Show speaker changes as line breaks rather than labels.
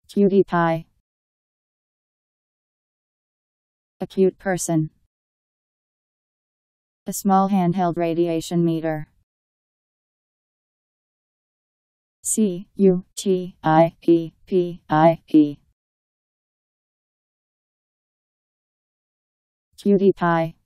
Cutie pie. A cute person. A small handheld radiation meter. Cutie. Cutie pie.